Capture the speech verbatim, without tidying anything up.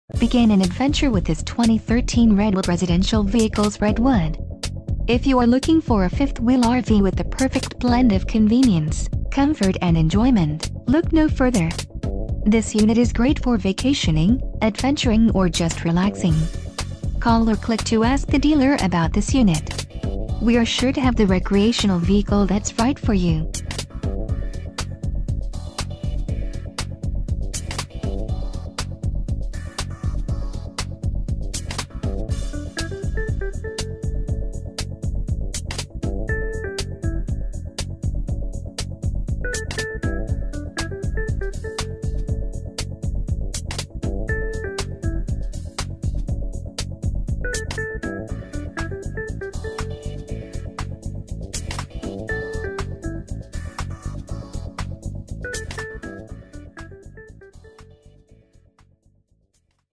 Begin an adventure with this twenty thirteen Redwood residential vehicles. Redwood. If you are looking for a fifth-wheel R V with the perfect blend of convenience, comfort and enjoyment, look no further. This unit is great for vacationing, adventuring or just relaxing. Call or click to ask the dealer about this unit. We are sure to have the recreational vehicle that's right for you.